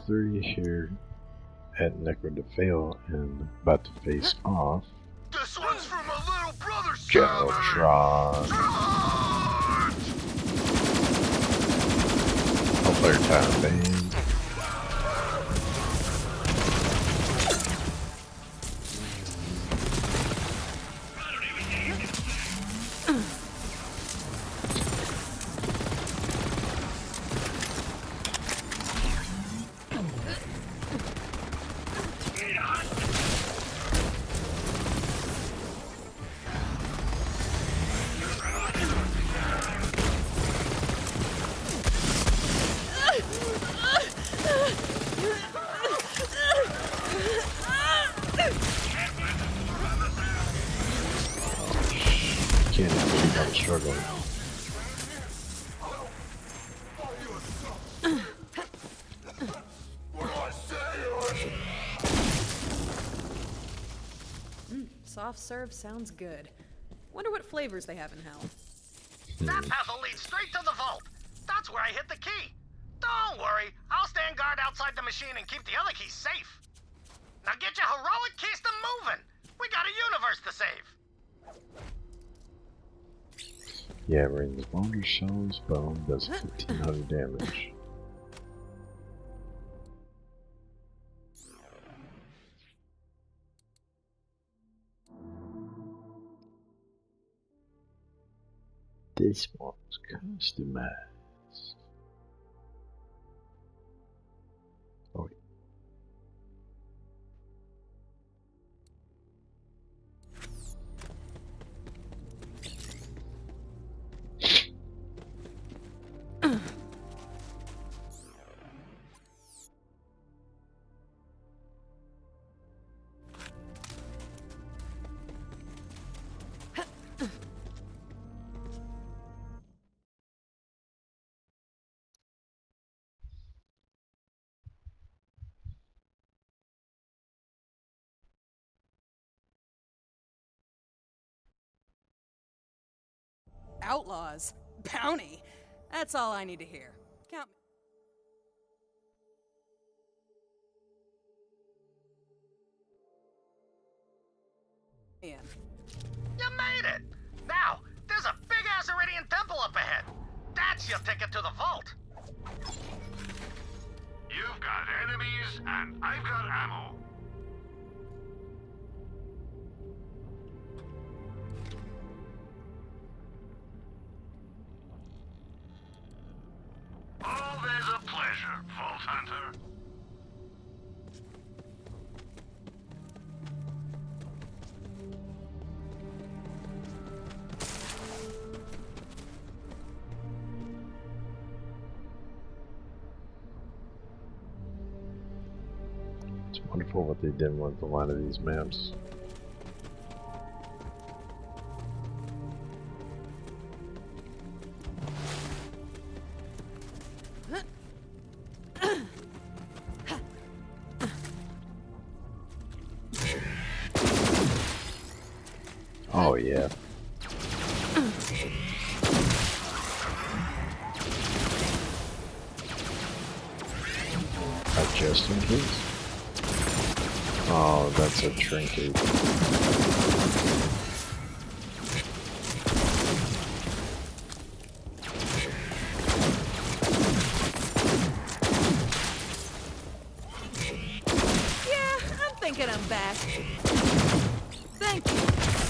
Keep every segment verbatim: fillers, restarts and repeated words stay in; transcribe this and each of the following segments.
three here at Nekrodefayo and about to face off This one's from my little brother, General Traunt. I'll play your time, man. Can't even believe I'm struggling. Mm, soft serve sounds good. Wonder what flavors they have in hell. That path will lead straight to the vault. That's where I hit the key. Don't worry, I'll stand guard outside the machine and keep the other keys safe. Now get your heroic keystone moving. We got a universe to save. Yeah, rings boulder shells, bone does fifteen hundred damage. This one's customized. Oh, Outlaws? Bounty? That's all I need to hear. Count me in. You made it. Now, there's a big-ass Iridian temple up ahead. That's your ticket to the vault. You've got enemies, and I've got ammo. Always a pleasure, Vault Hunter. it's wonderful what they did with a lot of these maps. Oh yeah. Uh, just in case. Oh, that's a trinket. Yeah, I'm thinking I'm back. Thank you.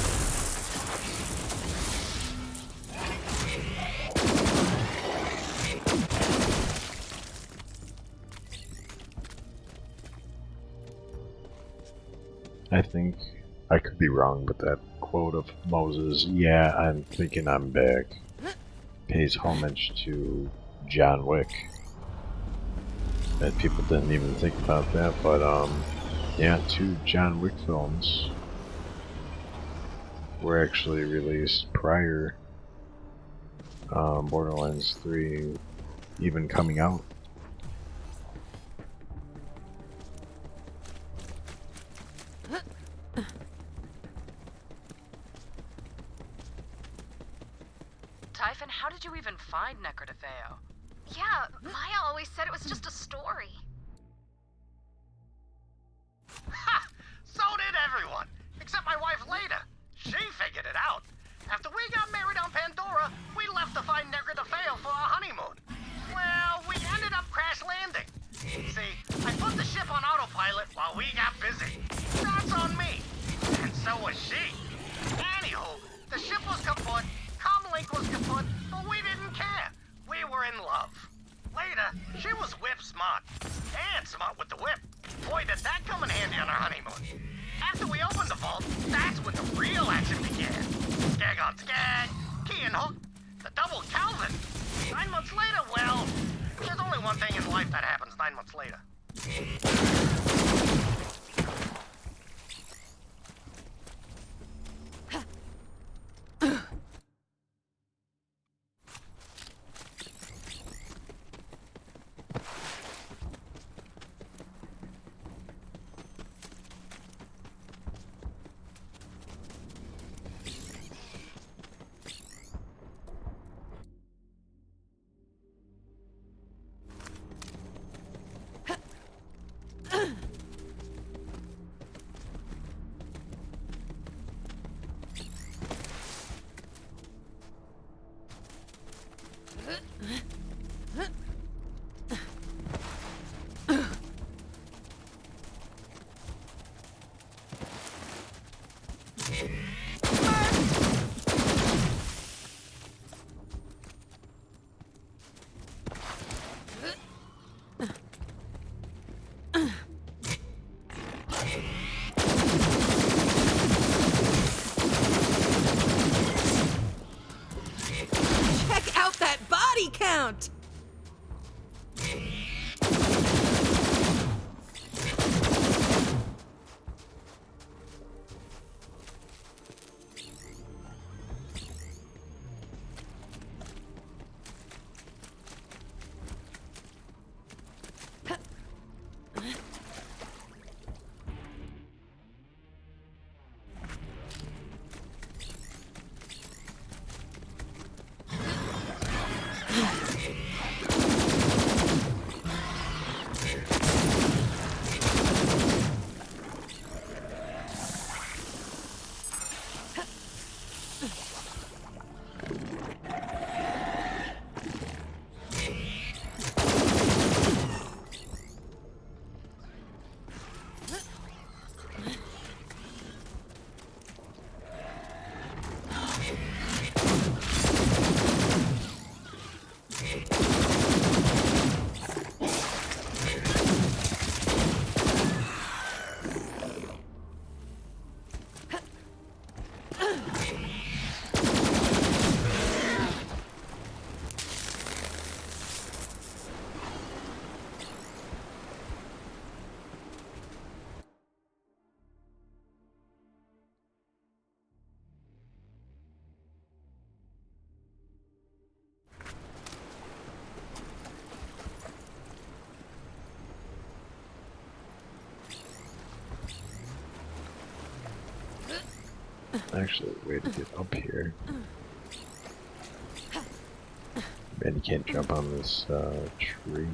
I think I could be wrong, but that quote of Moze's, "Yeah, I'm thinking I'm back," pays homage to John Wick. That people didn't even think about that, but um, yeah, two John Wick films were actually released prior um, Borderlands three even coming out. Typhon, how did you even find Nekrodefayo? Yeah, Maya always said it was just a story. so was she. Anywho, the ship was kaput, comlink was kaput, but we didn't care. We were in love. Later, she was whip smart. And smart with the whip. Boy, did that come in handy on our honeymoon. After we opened the vault, that's when the real action began. Skag on skag, key and hook, the double Calvin. Nine months later, well, there's only one thing in life that happens nine months later. Check out that body count! Actually, a way to get up here. Man, you can't jump on this uh, tree.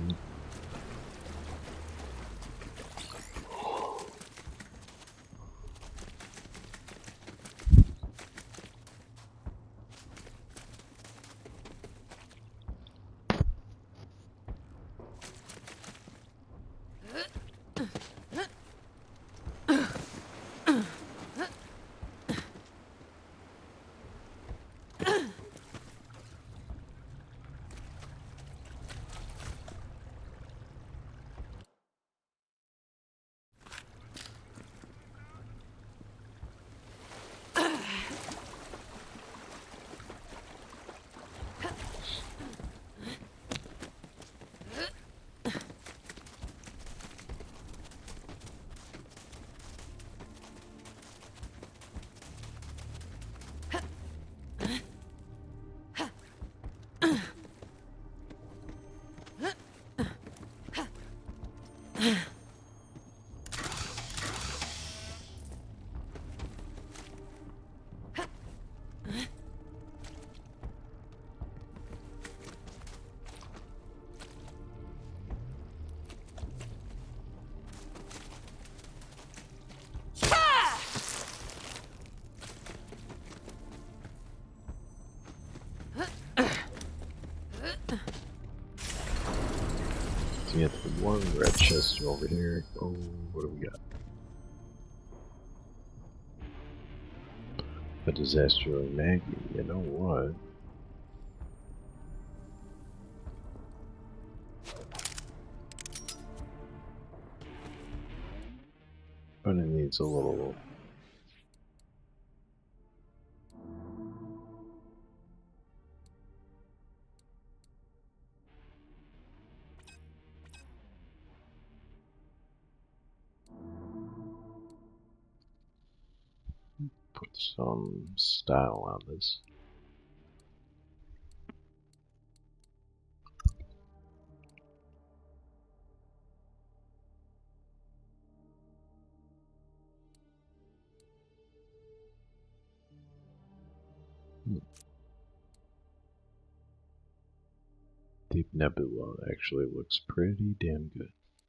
So we have the one red chest over here. Oh, what do we got? A disaster like Maggie, you know what? But it needs a little... put some style on this. Hmm. Deep Nebula actually looks pretty damn good.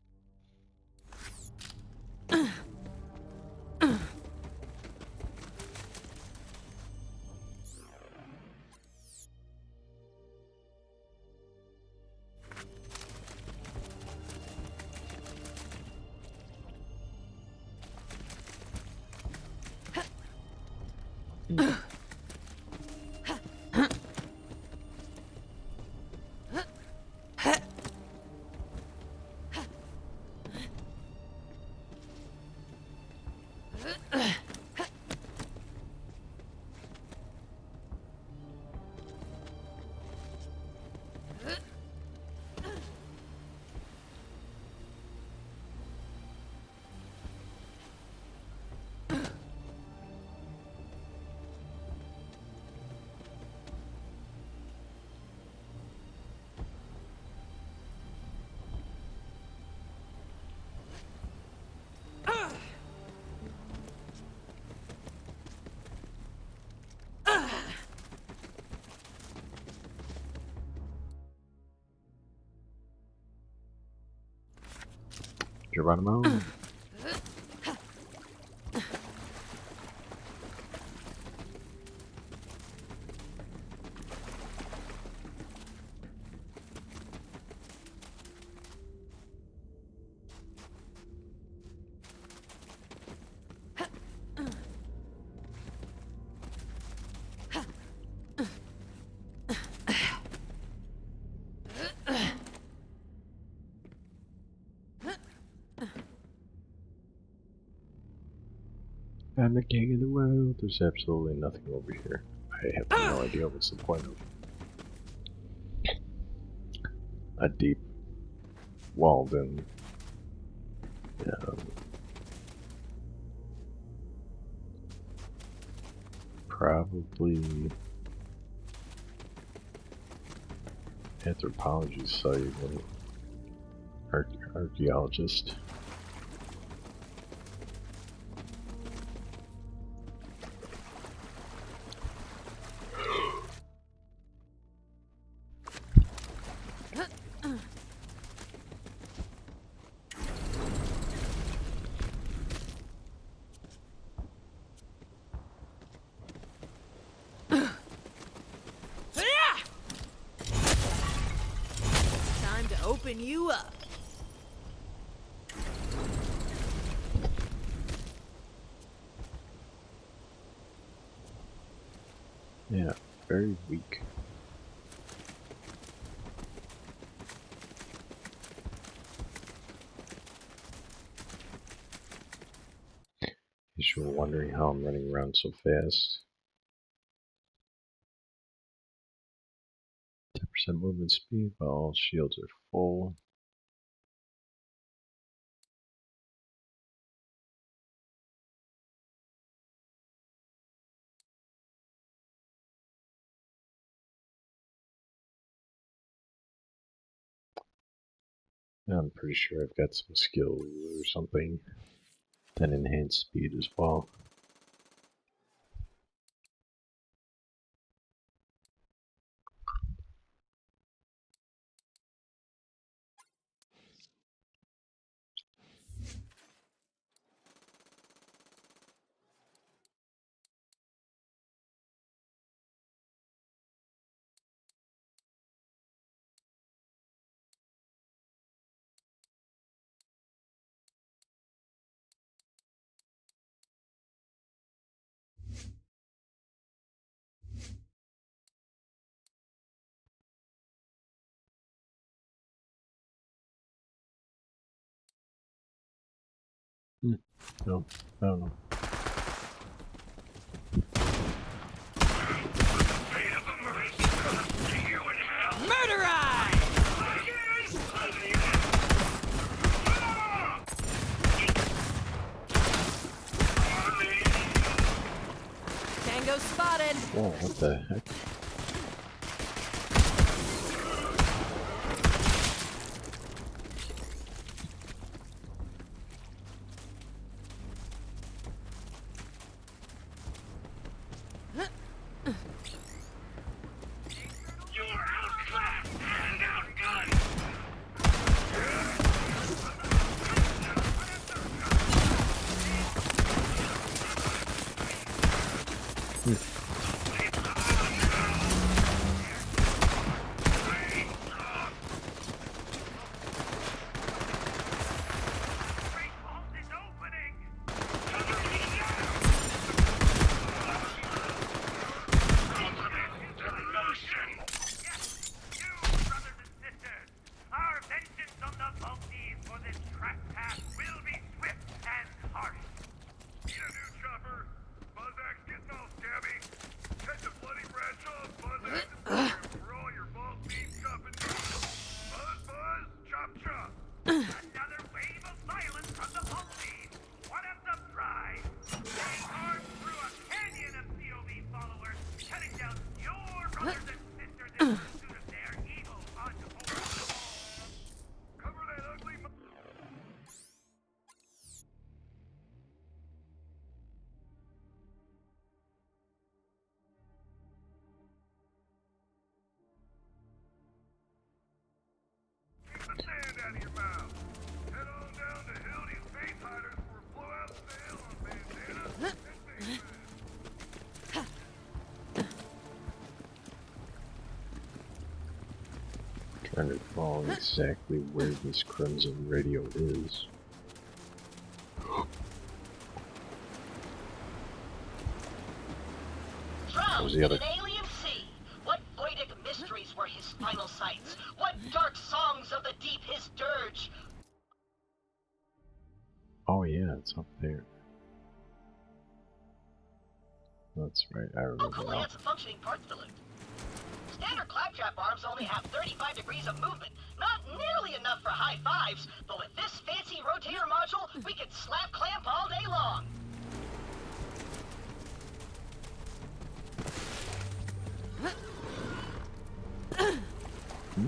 Geronimo? I'm the king of the world. There's absolutely nothing over here. I have no idea what's the point of a deep, walled-in, um, probably anthropology site, or archaeologist. Time to open you up. Yeah, very weak. If you're wondering how I'm running around so fast. ten percent movement speed while all shields are full. I'm pretty sure I've got some skill or something that enhance speed as well. Hmm. No, I don't know. Murderer! Tango spotted. Whoa, what the heck? Trying to recall exactly where this Crimson radio is. What was the other? An alien sea. What voidic mysteries were his final sights? What dark songs of the deep his dirge? Oh yeah, it's up there. That's right, I remember Oh, cool, now. had some functioning parts to loot. Standard claptrap arms only have thirty-five degrees of movement. Not nearly enough for high fives, but with this fancy rotator module, we could slap clamp all day long. Hmm?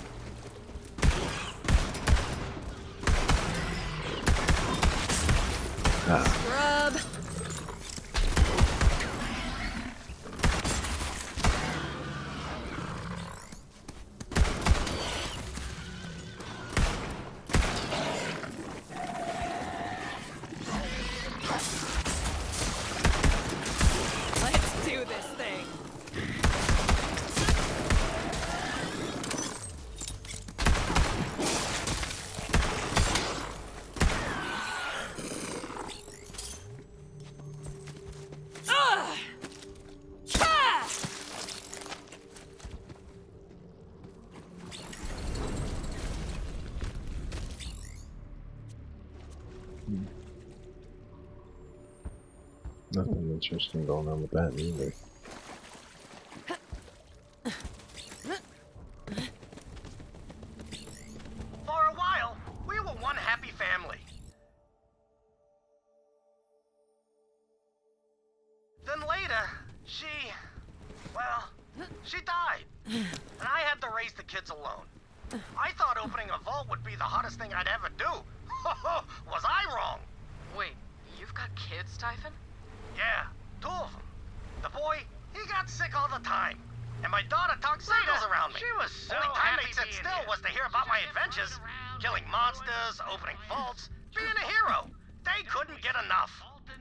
Ah. Scrub. Let's do this thing. Ugh! Ah! Hmm. Nothing interesting going on with that either. For a while, we were one happy family. Then later, she... well, she died. And I had to raise the kids alone. I thought opening a vault would be the hottest thing I'd ever do. Was I wrong? Wait, you've got kids, Typhon? Yeah, two of them. The boy, he got sick all the time. And my daughter talked circles around me. She was so Only time they sit still here. Was to hear about my adventures. Killing monsters, opening vaults, being a hero. They couldn't get enough.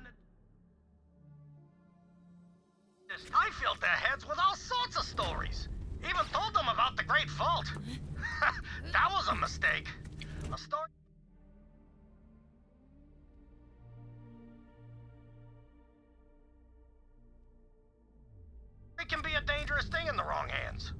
I filled their heads with all sorts of stories. Even told them about the Great Vault. That was a mistake. A story... It can be a dangerous thing in the wrong hands.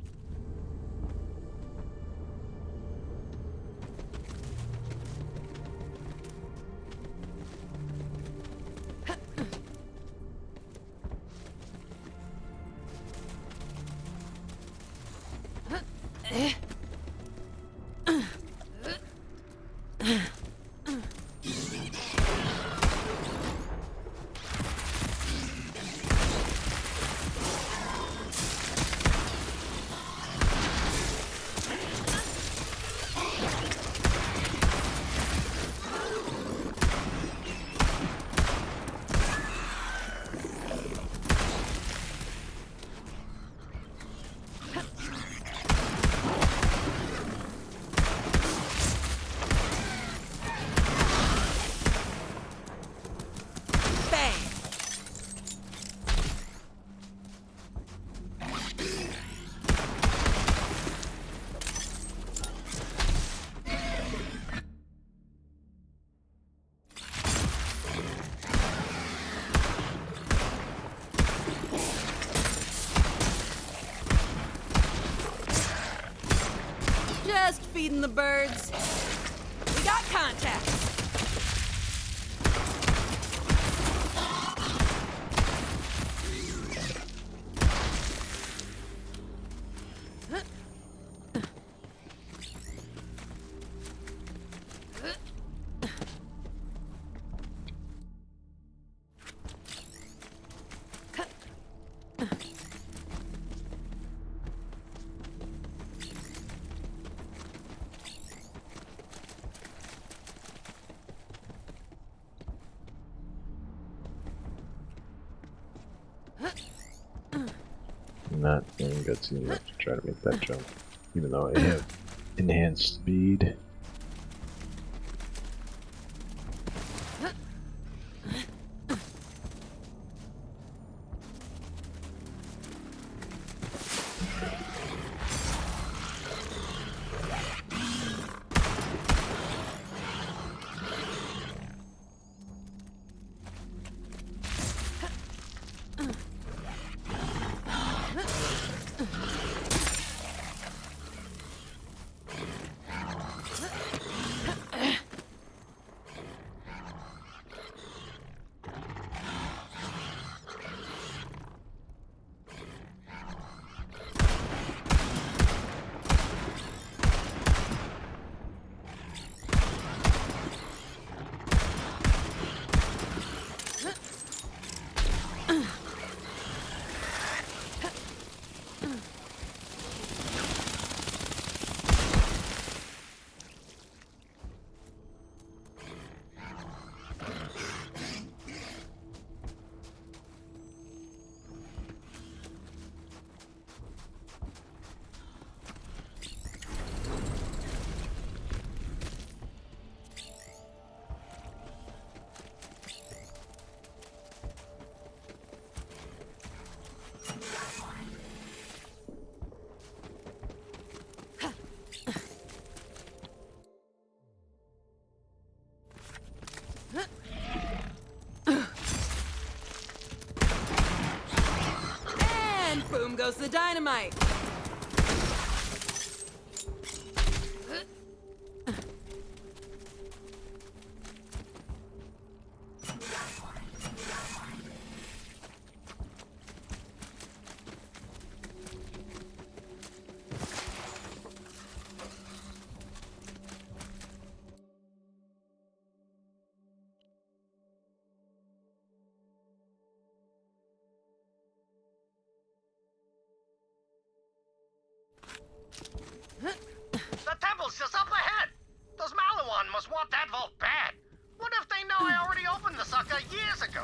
feeding the birds. We got contact. Not feeling gutsy enough to try to make that jump, even though I have enhanced speed. Boom goes the dynamite. The temple's just up ahead! Those Malawan must want that vault bad. What if they know I already opened the sucker years ago?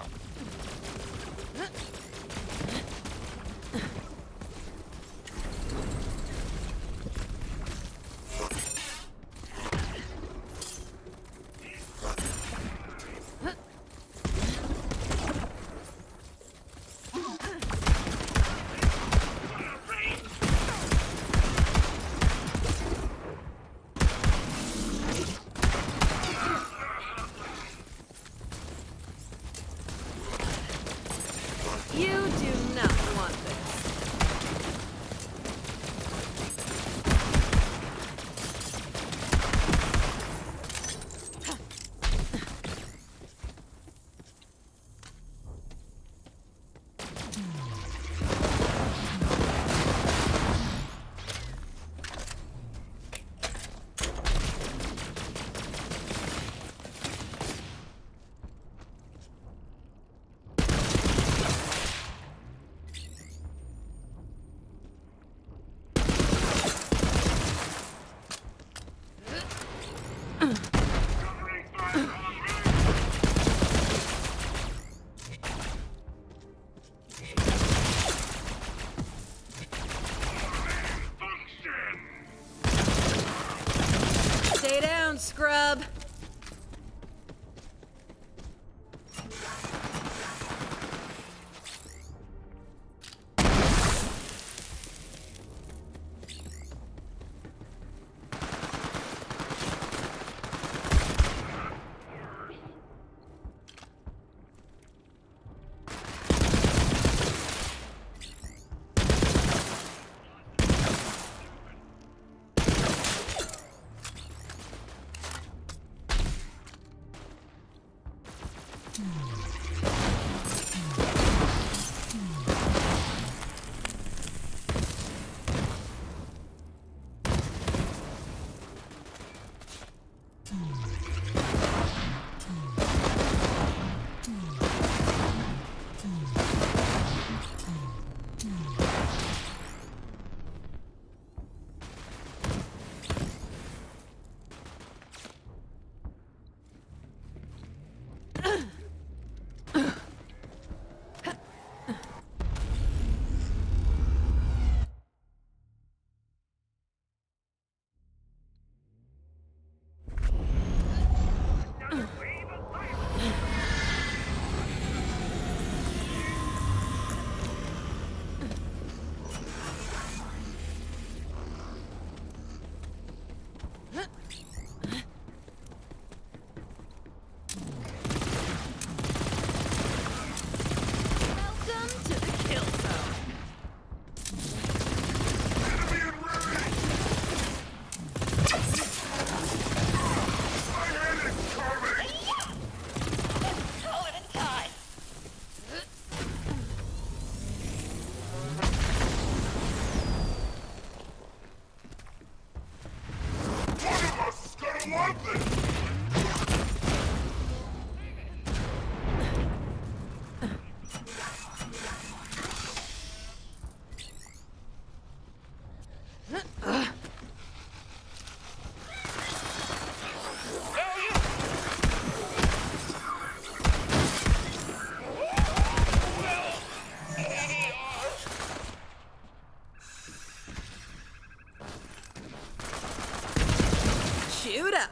Shoot up!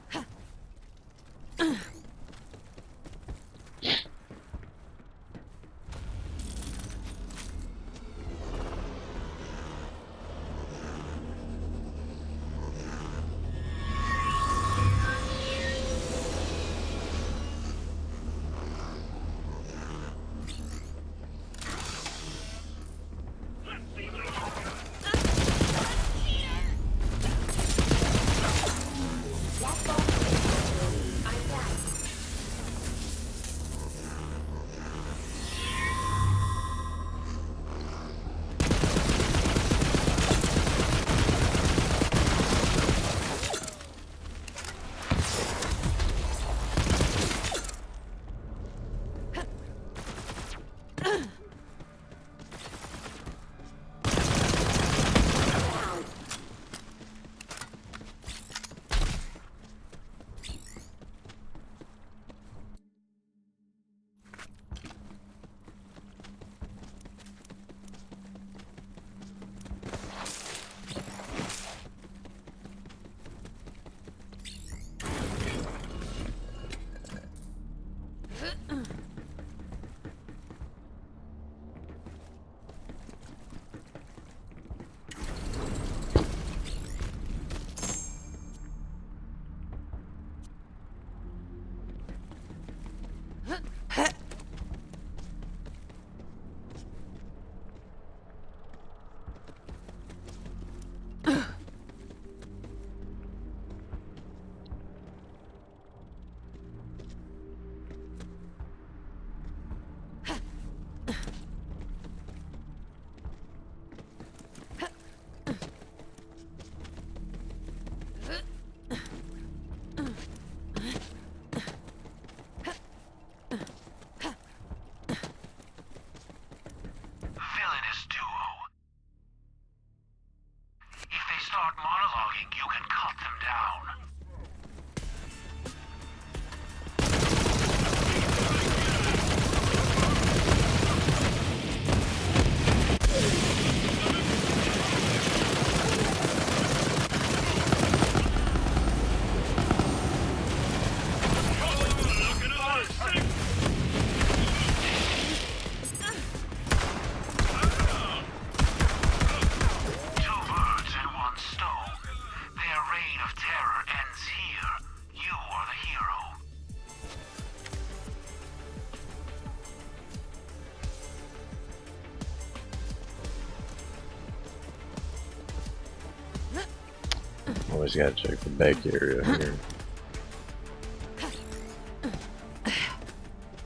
Always gotta check the back area here.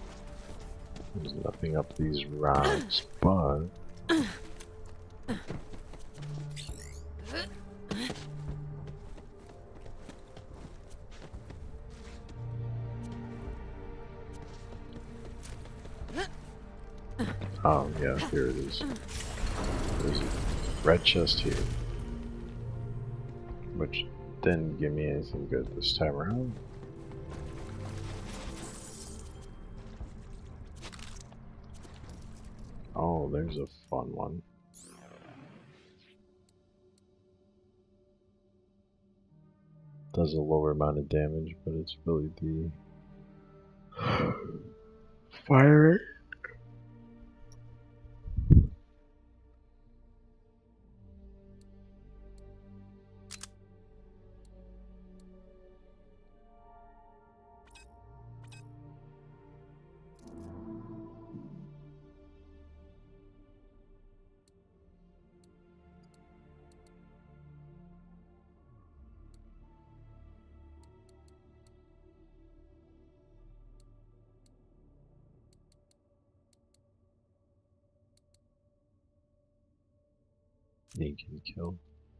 There's nothing up these rocks, but oh yeah, here it is. There's a red chest here, which didn't give me anything good this time around. Oh, there's a fun one. Does a lower amount of damage, but it's really the fire. He can kill.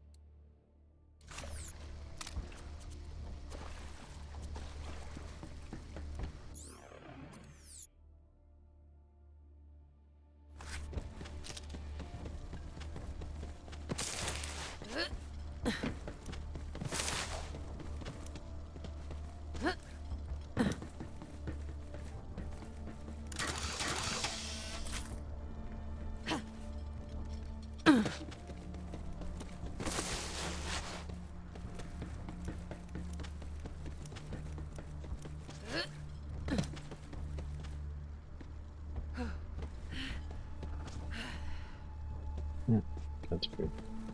Hmm, that's good.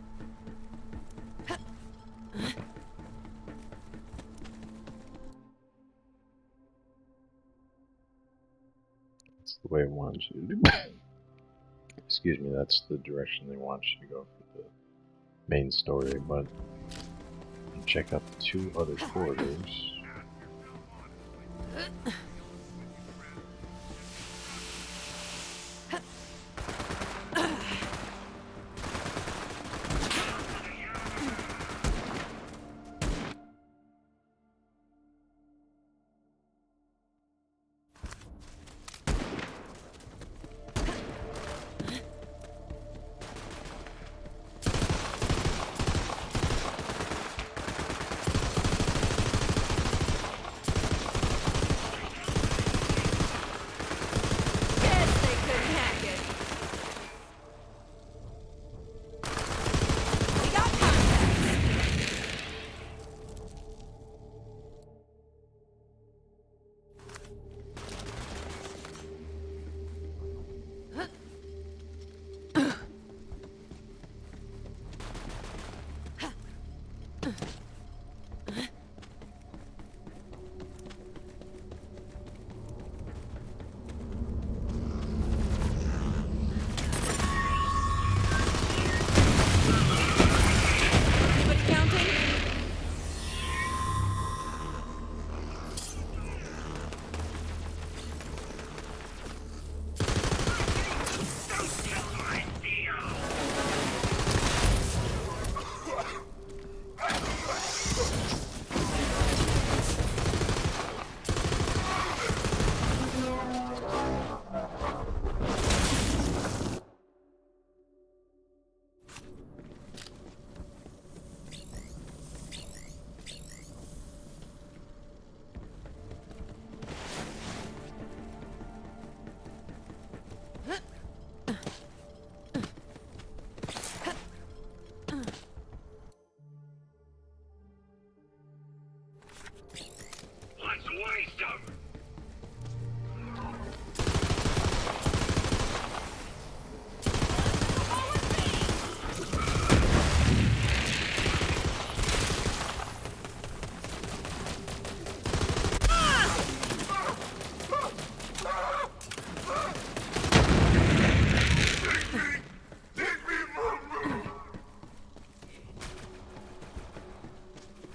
That's the way it wants you to do. Excuse me, that's the direction they want you to go for the main story, but you check out the two other corridors.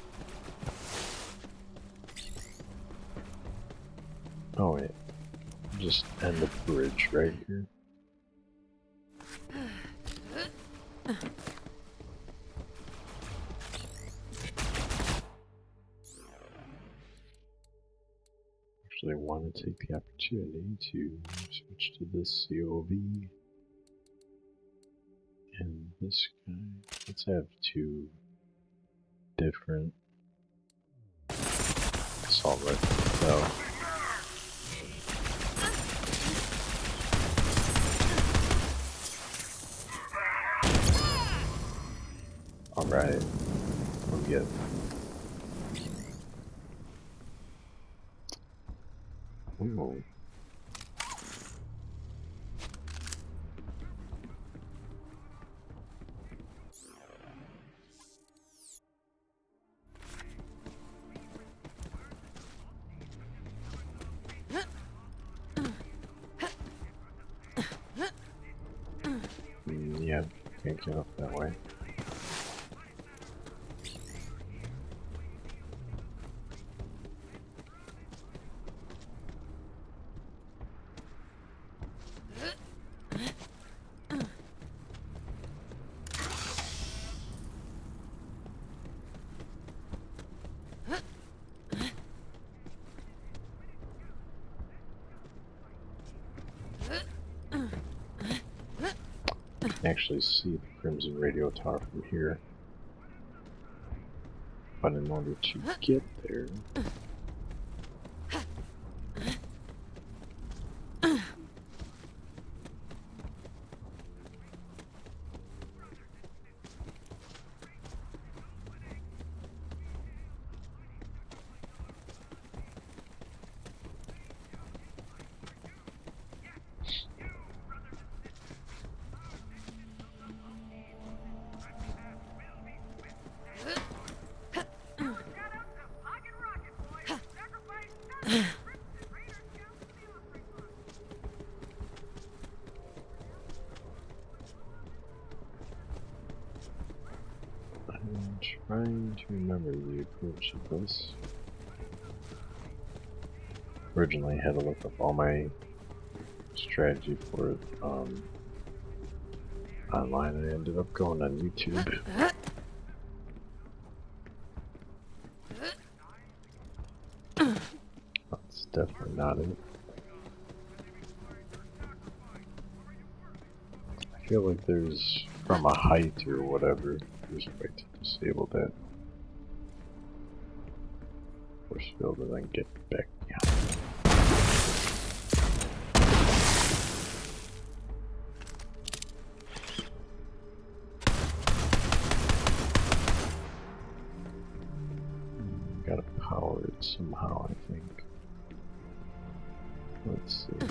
Oh wait, Just end the bridge right here. Actually, I want to take the opportunity to switch to this C O V and this guy. Let's have two different assault rifles. So. Alright, we'll get ooh. Mm, yeah, can't get up that way. Actually see the Crimson Radio Tower from here, but in order to get there, I'm trying to remember the approach of this. Originally, I had to look up all my strategy for it um, online, and I ended up going on YouTube. That's definitely not it. I feel like there's, from a height or whatever, there's a way to disable that force field and then get back down. Gotta power it somehow, I think. Let's see.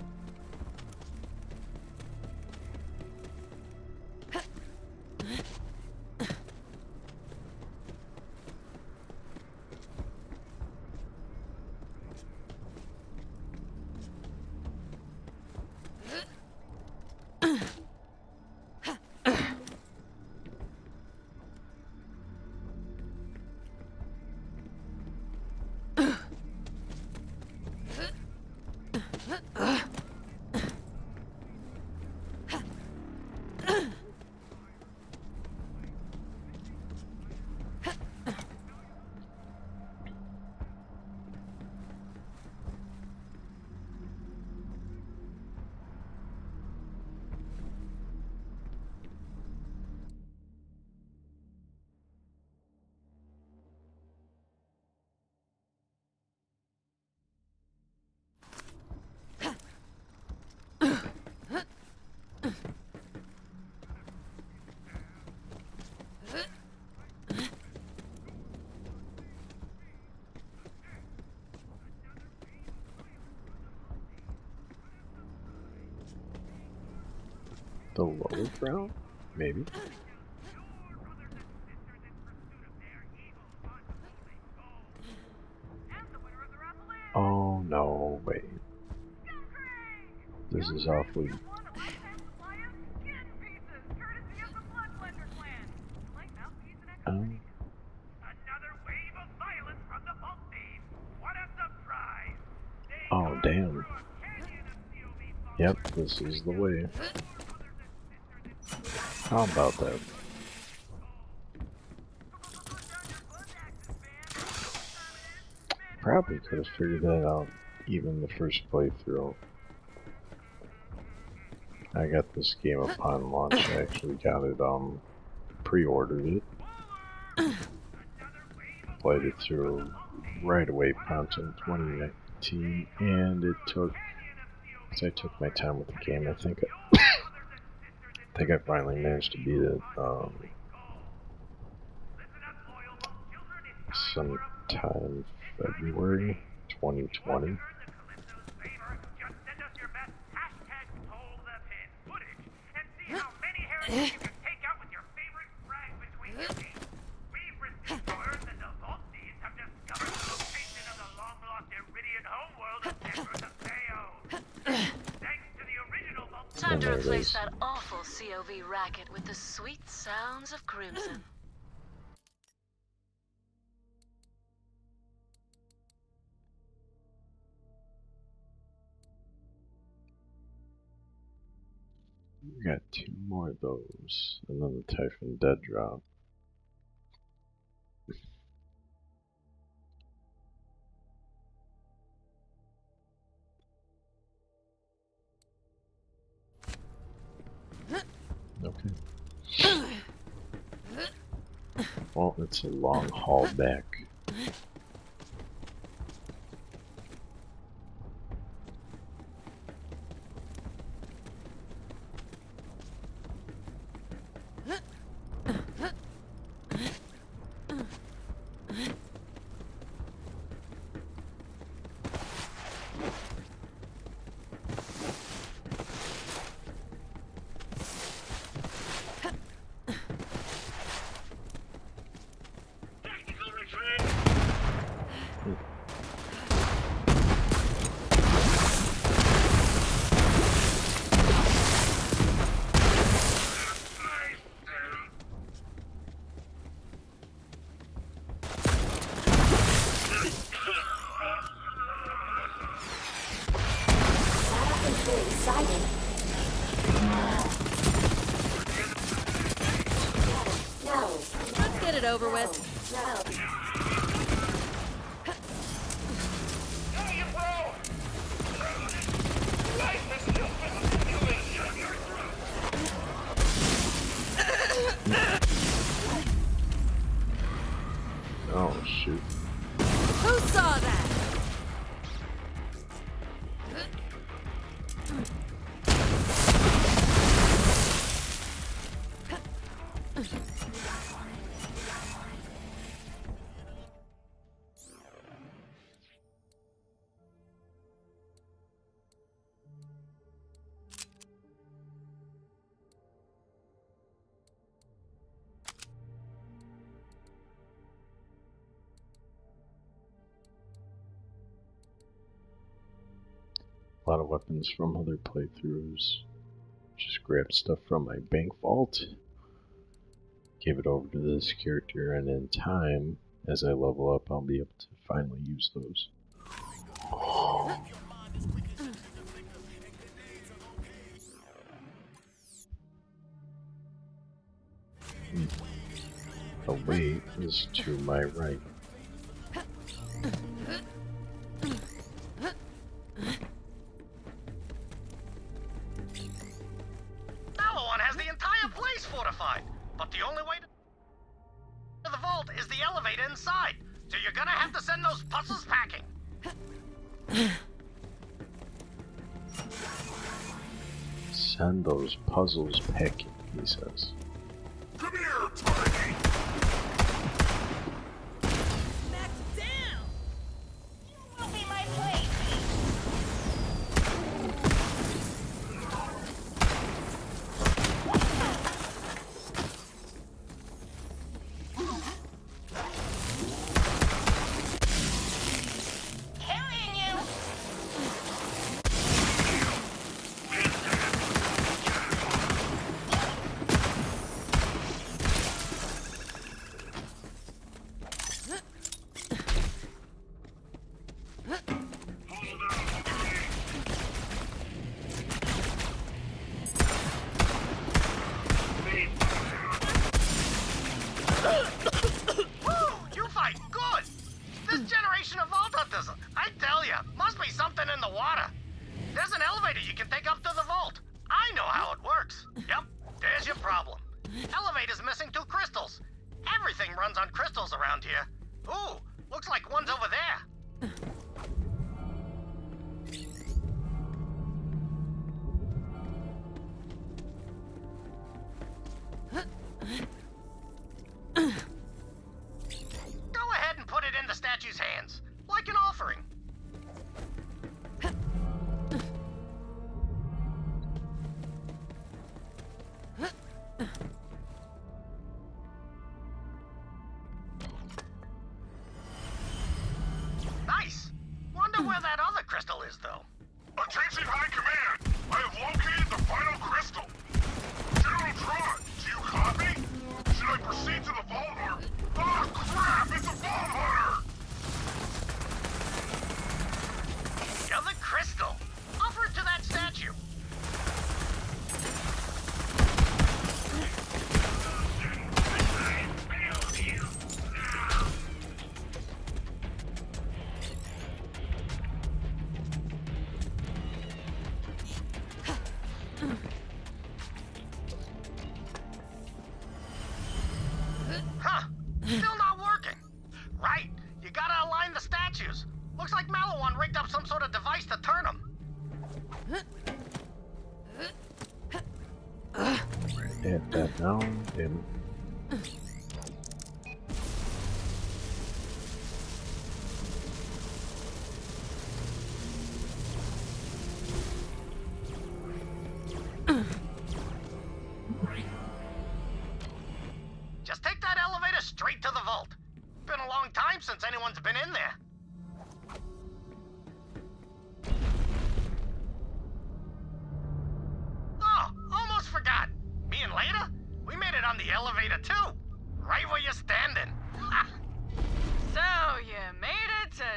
The lower ground? Maybe. Oh no, wait. This is awfully... Um, oh damn. Yep, this is the way. How about that? Probably could have figured that out even the first playthrough. I got this game upon launch. I actually got it, um, pre-ordered it. Played it through right away, prompt in twenty nineteen, and it took, cause I took my time with the game, I think I, I think I finally managed to beat it, um, sometime February twenty twenty. Time to replace that awful C O V racket with the sweet sounds of Crimson. We got two more of those, and then the Typhon Dead Drop. Okay. Well, it's a long haul back. Let's get it over with. Oh, shoot. Who saw that? A lot of weapons from other playthroughs. Just grabbed stuff from my bank vault, gave it over to this character, and in time, as I level up, I'll be able to finally use those. The way is to my right. Fortified, but the only way to the vault is the elevator inside, so you're gonna have to send those puzzles packing. Send those puzzles packing, he says. Come here, Tiny! Back down! You will be my place! can take up to the vault. I know how it works. Yep, there's your problem. Elevator's missing two crystals. Everything runs on crystals around here. Ooh, looks like one's over there. Go ahead and put it in the statue's hands, like an offering. Nice. Wonder where that other crystal is, though. Attention High Command! I have located the final crystal! General Traunt, do you copy? Should I proceed to the vault or... Ah, crap! It's a vault hunter! The other crystal. Offer it to that statue. Huh. Still not working. Right. You gotta align the statues. Looks like Malawan rigged up some sort of device to turn them. Hit that down. And Just take that elevator straight to the vault. Been a long time since anyone's been in there. Oh, almost forgot. Me and Leda, we made it on the elevator too. Right where you're standing. So, you made it to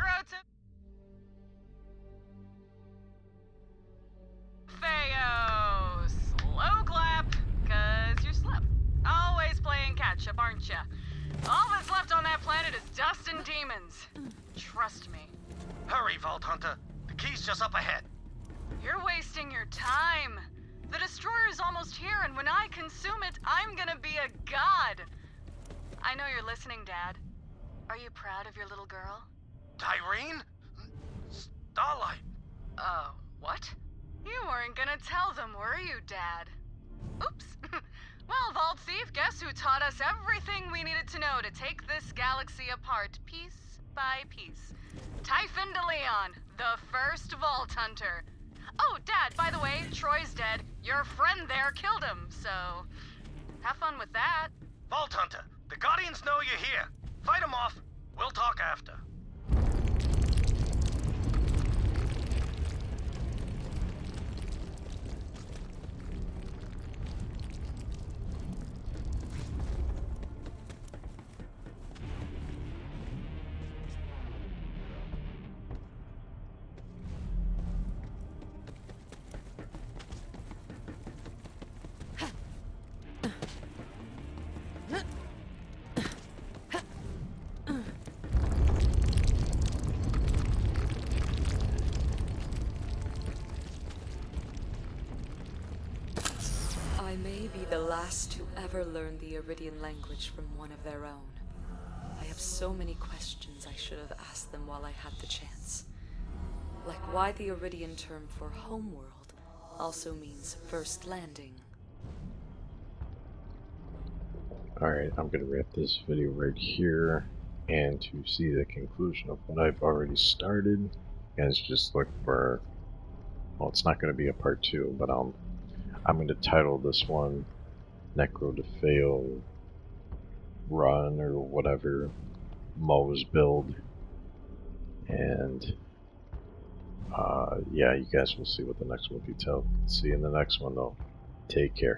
Nekrodefayo. Slow clap, cause you're slow. Always playing catch up, aren't ya? All that's left on that planet is dust and demons. Trust me. Hurry, Vault Hunter. The key's just up ahead. You're wasting your time. The destroyer's almost here, and when I consume it, I'm gonna be a god. I know you're listening, Dad. Are you proud of your little girl? Tyreen? Starlight. Oh, what? You weren't gonna tell them, were you, Dad? Oops. Well, Vault Thief, guess who taught us everything we needed to know to take this galaxy apart piece by piece? Typhon de Leon, the first Vault Hunter. Oh, Dad, by the way, Troy's dead. Your friend there killed him, so have fun with that. Vault Hunter, the Guardians know you're here. Fight them off. We'll talk after. I may be the last to ever learn the Iridian language from one of their own. I have so many questions I should have asked them while I had the chance. Like why the Iridian term for homeworld also means first landing. alright, I'm gonna wrap this video right here. And to see the conclusion of what I've already started, you guys just look for, well, it's not going to be a part two, but I'll, I'm going to title this one Nekrodefayo Run or whatever, Moze build, and uh, yeah, you guys will see what the next one will tell. See you in the next one though. Take care.